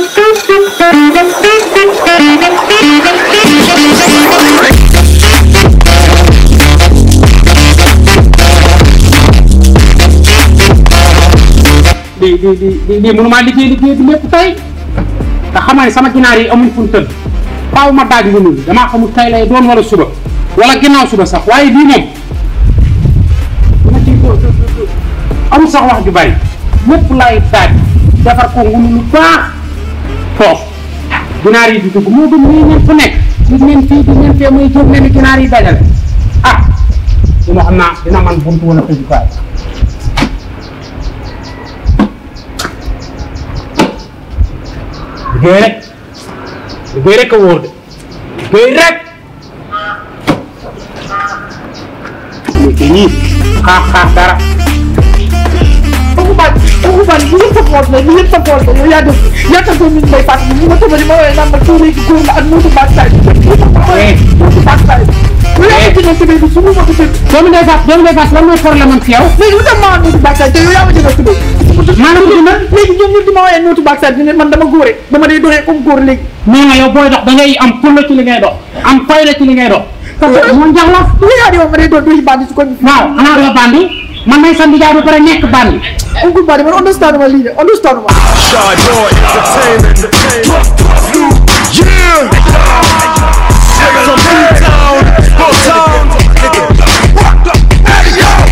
di mënuma liggéey bi lépp tey te xamal ne sama ginaar yi amul fu mu tëdd faaw ma daaj lu damaa xamul tey lay doon wala suba wala ginnaaw suba sax waaye bii moom dama ci amul sax wax ju bari lépp laay daaj defar ko ngunu lu baax foofu ginaar yi di dugg moo gën muy ñeen fu nekk di neen fii di neen fee muy jóg leen ginaar yi dajale ah dina xam naa dina man buntu wala tëjukaay liggéey rek a wóor de liggéey rek léegi nii xaar dara Oku ban bu ñu support la ñu support la yaa def yaakaar ko nit may fàttali ñu ma tëbali ma woowee naan ma tuuri gi góor la ak muutu baataay muutu baataay bu yaa ma jëlee tëbee bi su ma ko tëbee doomu ndey Fass lan mooy problème am ci yow léegi lu tax ma muutu baataay te yow yaa ma jëlee tëbee maanaam dina léegi ñoom ñëpp di ma woowee muutu baataay dina man dama góore dama day doxee comme góor léegi nee nga yow booy dox da ngay am fulla ci li ngay dox am fayda ci li ngay dox parce que moo njax la lu yaa di wax ma day doon duy bandi su ko waaw xanaa doo bandi man may sa ndijaay ba pare nekk bandi Uncle Buddy, man understand ma lii de understand ma. Shador Entertainment. Yeah. From Newtown, Bulltown. Hey yo.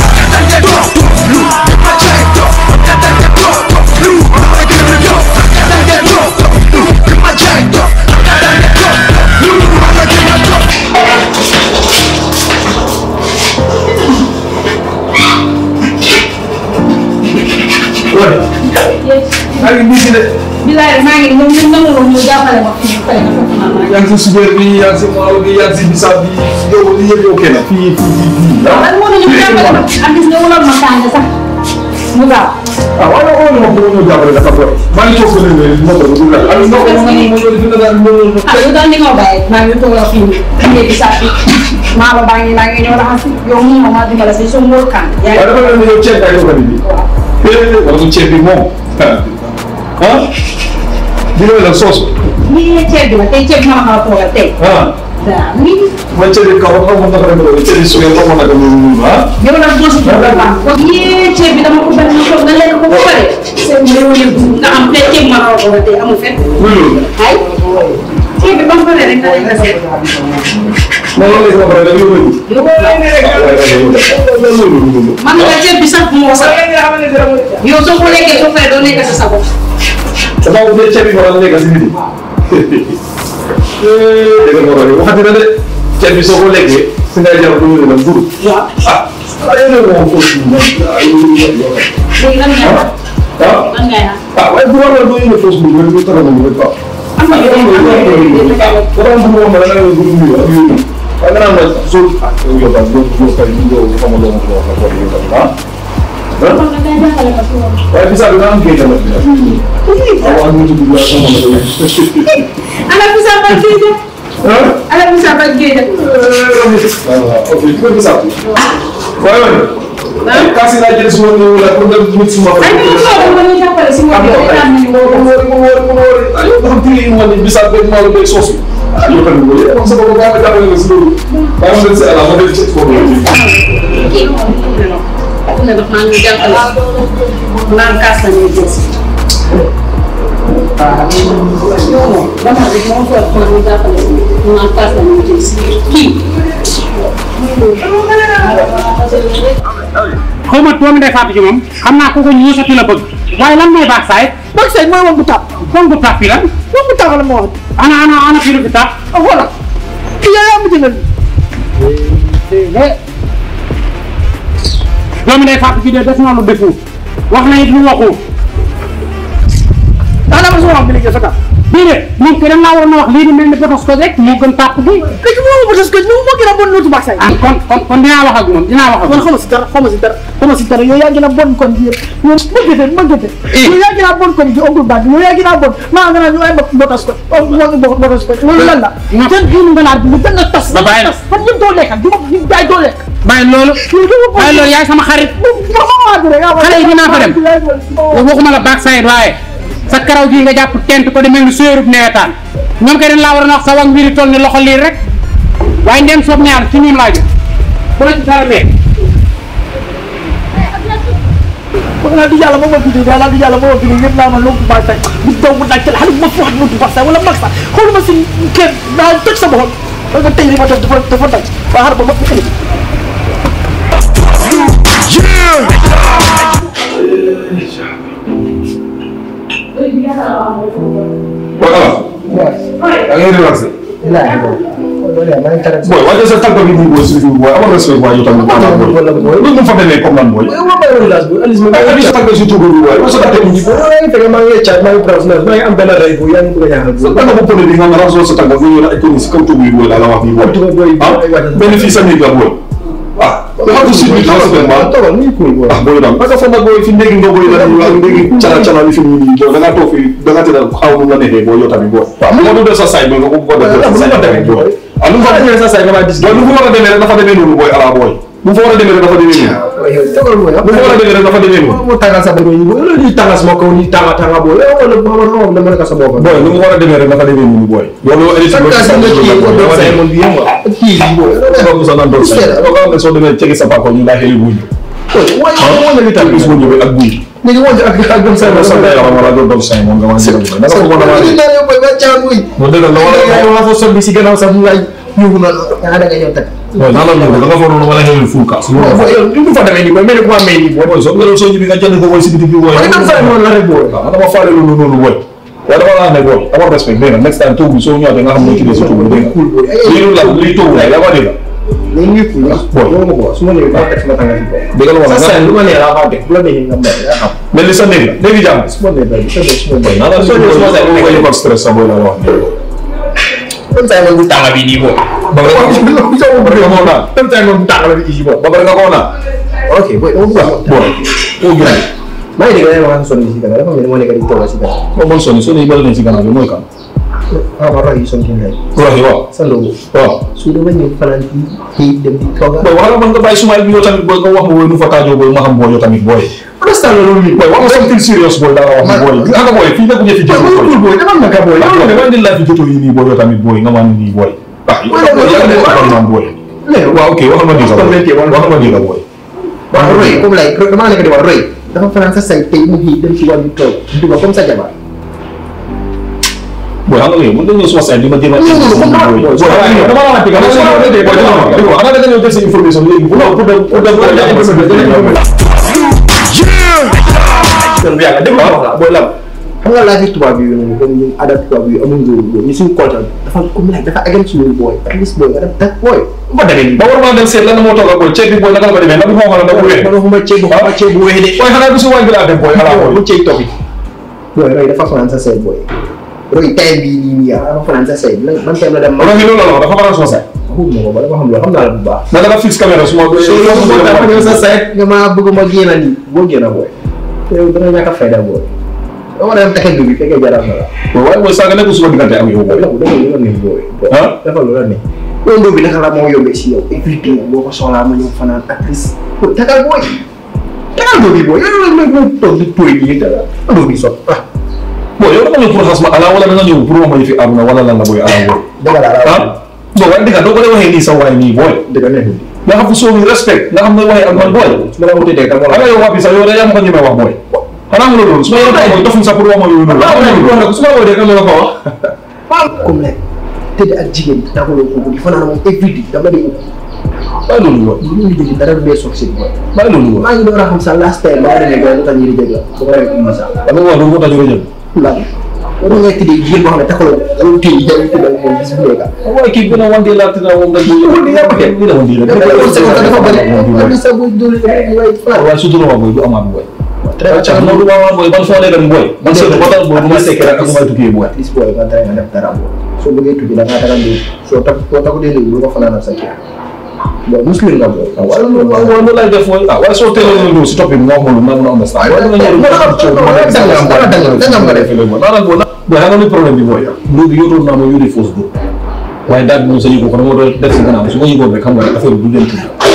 Bilaay maa ngi ñoom ñu nangu ñu jàppale ma fii tey yaa ngi si subeer bi yaa ngi si maalo bi yaa ngi si bisaab bi yow li yëpp yow kenn fii lan moo ñu jàppale ma ak gis nga wala ma tàng sax mu gaaw wala ma ko ñu jàppale dafa ko maa ngi toog ne mo ko du la am no ko mo dina dal mo yow daal ni nga bàyyi maa ngi toog la fii nii bisaab bi maalo baa ngi ñëw raxas yow mu ma dimbale si so ngor kan wala dafa ne yow ceeb ay ko bi wala mu ceeb bi moom ah dina la sauce ni ceeb bi la tey ceeb ma xaw a toogal tey daa mi ma ceeb kaw ko mo dafa ko ceeb su ko mo naka mu yow nag boo si toogal ba ko yee ceeb bi dama ko bañ ko nga lekk ko ba pare seen réew yi nga am tey ceeb ma xaw a toogal tey amul fenn ay ceeb bi ba mu pare rek nga lekk seet ma wala ko pare da man nga ceeb bi sax moo sax yow soo ko lekkee soo pare doo nekk sa sago sama bu dee ceeb bi wala nekk si nit dëgg la waxati na de ceeb bi soo ko lekkee si ngay jar du ñu la mburu yéen a ko léegi lan ngay wax lan ngay wax waaye bu war la doo yéene fausse mburu rek du tax a mburu rek quoi am na yow dafa am mburu moom la nga ne mburu mburu ak yooyu waaye nga naan la sol yow daal doo fay doo xamal loo ma ko wax ak yow daal waaye bisaab bi nga am kay tamit waaw ñu tudd la sama ala bisaab ba géej ala bisaab ba géej ok tu peux bisaab waaye kasi laa jël suma ñëw la pour dem nit suma ay ñu ko ko ñu jàppale si mo ayo ko tiri mo ni bisaab be mo be sosu ayo kan mo ya sa ko ba jàppale ci loolu ba mo dem ci ala mo dem ci ko ne daf maa ñu jàppale naan kaas la ñuy gis dama rek moom ko ko ñu jàppale naan kaas la ñuy gis kii xaw ma doomu ndey Fatou ci moom xam naa ko ñuusati la bëgg waaye lan mooy baax saay Bak say mooy woon bu tàpp kon bu tàppi lan woon bu tàpp la ma wax ana fii lu fi tàpp voilà kii yaa ma jëlal doomu ndey Fatou ci de def na lu defu wax na it lu waxu daanaka ma wax bi liggéey sa kàpp bii de moom kay dañ laa waroon a wax lii di mel ni botos ko rek moo gën tàpp gi léegi moo ma bëgg ñu moo gën a bon nootu baax say kon dinaa wax ak moom man xaw ma si dara yow yaa gën a bon kon ji yow ma gëte yow yaa gën a bon kon ji oncle Bad yow yaa gën a bon maa nga naan ñu ay botas ko botas ko loolu lan la kenn diinu nga bi gën a tas ba bàyyi fan ñëpp doo lekk du ma jaay doo lekk bàyyi loolu yaay sama xarit xale yi dinaa fa dem waxuma la baak sayid waaye sa karaw gi nga jàpp tent ko di mel ni séerub newetaan ñoom kay dañ laa war a wax sa wang mbiri toll ni loxo lii rek waaye ndem soob ñaar ci ñoom laa jëm bu la ci dara mee wala di yàlla moom fi wala di yàlla moom fi ñëpp naa ma lonku ba tay bu daw mu daj xale bu ma fi wax lonku ba tay wala mag sax xooluma si kenn naa toj sa boxol ba nga tey li ma def dafa daj waa xar ba ma fi xale boy wajah sa tànk bi boy si boy amal respect boy yow tamit boy lu mu fa demee comme nan boy ay sa tànk si tugu boy sa tànk ni boy ma ngi chat ma ngi browse na ma ngi am benn day boy yaa ngi bëgg a ñaanal sa tànk bu pone di nga raso sa tànk ñu la ay ko si kaw tugu boy la wax ni boy bénéfice am ni la boy dafa ko suñu taw sa ba tawal ni ko boy boy dam parce que fa boy fi ndegi nga boy la ñu ndegi cala li fi ni boy da nga toog fi da nga tëddal xaw mu la neexee boy yow tamit boy mo do sa say boy nga ko def sa say boy lu fa demee sa say nga dis lu fa war a demee rek dafa demee noonu boy ala boy bu fa war a demee rek dafa demee noonu tawal boy bu fa war a demee rek dafa demee noonu mo tagal sa boy ni tagal sama ko ni tanga boy wala mo dama ka sa boy boy lu mu war a demee rek dafa demee noonu boy loolu édition boy say mo bi mo ki boy ko sa nan do say ko so demee ci sa papa ñu la xeli buñu way mo la vital bis bu ñëwee ak buy ni ngi wonde ak gam say mo sa la wala do say mo nga ma da nga ko mo na ni dañu boy ba caan muy mo dëgg la wala fa so bi ci gënaaw sa mu lay ñu na da nga ñëw tak boy na la ñu da nga fa doon wala xeli full cas du fa demee ni boy mel ko amé ni boy so ngelo so ñu bi nga jënd ko boy ci biti bi boy dama say mo la rek boy dama faale lu noonu boy ya dama la ne boy dama respect dégg nga next time togu so ñëw nga xam ne ci des togu dégg nga li la li togu la ba dégg ni ngi fu la boy yo mo ko suma ñëw ba tek sama tanga ci boy dégg la wala sa lu ma ne la fa tek bu la neexee nga mel ya xam mel ni sa néeg la léegi jàmm suma ne ba suma boy na la so ñu so ko stress sa boy la wax kon tay mo tanga bi ni boy ba nga ko na kon tay mo tanga bi ci boy ba nga ko na ok boy do ko boy o gën may dégg na wax sonu ci dara dafa mel mo nekk di toga ci dara ko bon soni soni bal nañ ci gannaaw bi mooy kan ah ma roy son kin lay rohi waaw sa logo waaw su dama ñëw fanan ci dem di toga boy wala man nga bàyyi suma bi yow tamit boy nga wax ma woy nu fa taajoo boy ma xam boy yow tamit boy understand loolu ni boy wax ma something serious boy da wax boy nga boy fii nekk ñu fi jël boy boy dama nga boy yow dama indi la fi jotoo yi nii boy yow tamit boy nga man nii boy boy waaw ok waxal ma dégg waxal ma dégg boy waaw roy comme lay dama nekk di wax roy dafa fanan sa say tey mu ngi dem ci wàllu toog di ko comme sa jabar boy xam nga yow mën nañu suma say di ma jéem a dama la wax dëgg ana da nga ñëw jël sa information léegi bu non pour dem yàlla dem wax la boy lam xam nga laaj tubaab yi ñu comme ñu adapté tubaab yi amul loolu ñu suñu culture dafa comme lay dafa agam ci loolu boy at least boy nga def boy ba demee ba war ma dem seet lan moo toog ak boy ceeb bi boy naka la ko demee ndax bu ma waxoon dafa wéy ma waxuma ceeb bu wéy de boy xanaa du si wañ bi laa dem boy ala boy mu ceeb topi boy roy dafa fanaan sa seet boy roy tay bi nii nii dafa fanaan sa seet man tam la dem ma rohi loolu la dafa fanaan soo say xamul ma ko ba dama xam loolu xam naa la bu baax naka la fixe caméra suma boy dafa ñëw sa seet nga ma bëgg ma génn nii boo génn boy yow dana ñàkk a fayda boy dama dem taxé bi fekkee jaral na la boy waaye boy saaga nekkul suma diggante ak yow boy dafa lu la ne boy dafa lu la ne loolu bi naka la moo yombee si yow everyday boo ko soxlaa ma ñëw fanaan ak ris tagal boy tagal bi boy yow la ma toog di toy nii dara do bi sot boy yow dama ñëw pour xas ma ala wala da nga ñëw pour ma fi aduna wala lan la boy ala boy dëgg la boy waaye dëgg doo ko dee waxee nii sa waay nii boy dëgg neex nga xam fu soobi respect nga xam ne waxee ak man boy su ma la wutee dëgg ala yow waa bi sax yow da yaa ma ko ñemee wax boy xanaa mu loolu su ma yoroon mooy dofum sax pour wax ma yooyu noonu su ma woo dee kan la ko wax comme ne tëdd ak jigéen taxuloo ko di fanaan moom everyday dama di ut bàyyi loolu boy lu ñu jëg dara du dee soog si boy bàyyi loolu boy maa ngi door a xam sa last time maa demee gars yi tax ñu di jëg la bu ko rek ma sa dama wax loolu moo tax ñu jël la war nga tëddee jigéen boo xam ne taxuloo dama téye jël tëdd ak moom bis bu nekk waaye kii gën a wante laa tëdd moom rek di nga bëgg gën a wante la dafa bëri sa boy doole way fanaan waaye surtout ma boy du amaat boy très bien du amaat boy ban soo nekk boy man seetlu ba tax boy bu ma sekkee rek ak bu may tukkee boy at least boy nga try nga def dara boy soo bëggee tukki da ngaa tagal léegi soo tagu dee léegi lu ko fanaan ak sa kii boy muslim nga boy waaye loolu lay def mooy waaye soo teeloon nga ñëw si topp bi nga wax ma lu ma understand waaye nga ñëw nga def boy xam nga ni problème bi boy léegi yóotoon naa ma yóoree fausse boy waaye daal bi moom sa yëgoo ko dama doon def si gannaaw su ma yëgoon rek xam nga affaire bi du leen tudd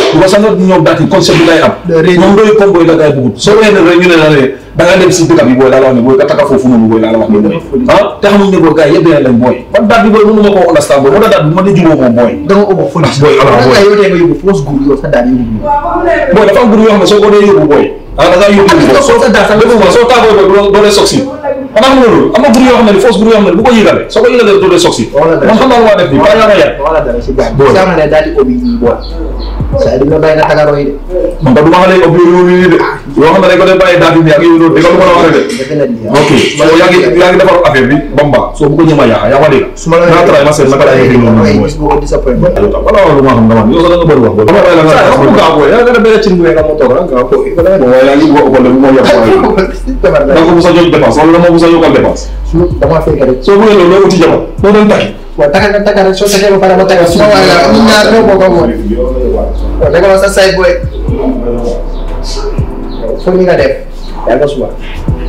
bu ko sañoon ñoom daal di concept bi ngay am ñoom doy comme booy la ngay bëggut soo waxee ne rek ñu ne la ne da nga dem si dëkk bi booy laa la wax ne booy ka taka foofu noonu booy laa la wax ne booy te xamuñ ne booy gars yëpp dina lañ booy man daal bi booy mënu ma koo understand booy moo tax daal bu ma ne jubóo moom booy da nga ëpp police booy ala booy yow tey nga yóbbu fausse gour yow sa daal yóbbu booy dafa am groupe yoo xam ne soo ko dee yóbbu booy da ngaa yóbbu booy soo taagoo booy doo dee soxi xanaa xam nga loolu am na groupe yoo xam ne fausse groupe yoo xam ne bu ko yëgalee soo ko yëgalee doo dee soxi man xam naa lu ma def bi ba yaa ma yar wala dara si gars yi sama ne daal di obi ñi booy saa dina bàyyi nga tagaroo yi de man du ma xam ne ob yow nii de yoo xam ne dañ ko dee bàyyi daal di ak yow loolu di ko lu ma la wax de ok soo yaa ngi defar affaire bi ba mu baax soo bu ko ñëma yaa yaa ma dégg su ma la naa tray ma seet naka laa yëgee noonu mooy gis boo ko disappoint wala lu ma xam dama yow sax da nga bëri wax boobu dama bàyyi la nga gaa booy yaa nga def benn cin bu nga moo toog rek nga ko yaa ngi boo ëppal bu moo yokk da ko bu sa jox dépense wala dama bu sa yokkal dépense dama fekk rek soo bëggee loolu loo uti jabar moo doon taxi waaw taga rek soo taxee ba pare ma taga su ma wala ñu ñaar ñoo bokk moom waaw da nga sa say boy fo ni nga def yaa nga suba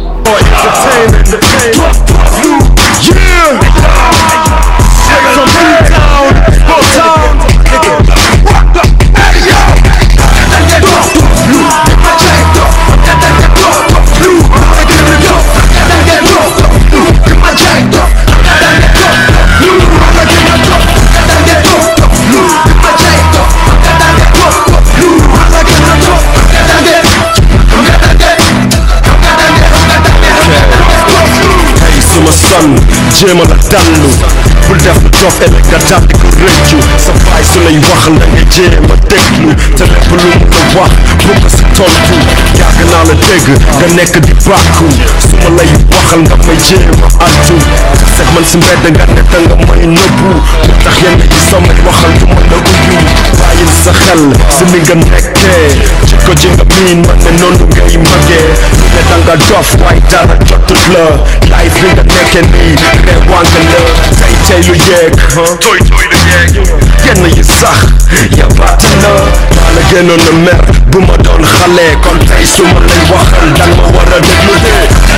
jéem a la dallu bul def lu toog ëllëg nga daal di ko rëccu sa baay su lay wax la nga jéem a déglu te lépp lu mu la wax bu ko si tontu yàgg naa la dégg nga nekk di bàkku su ma lay waxal nga may jéem a addu sax man si mbedd nga ne da nga may nëbbu mu tax yenn yi soo may waxal du ma la ubbi bàyyil sa xel si mi nga nekkee jikko ji nga miin man ne noonu ngay magee lu ne da nga dof waaye dara jotut la life bi nga nekkee nii reewante la tey lu yeeg toy lu yeeg yenn yi sax yabaate na maa la gënoon a mer bu ma doon xale kon tey su ma lay waxal danga ma war a déglu de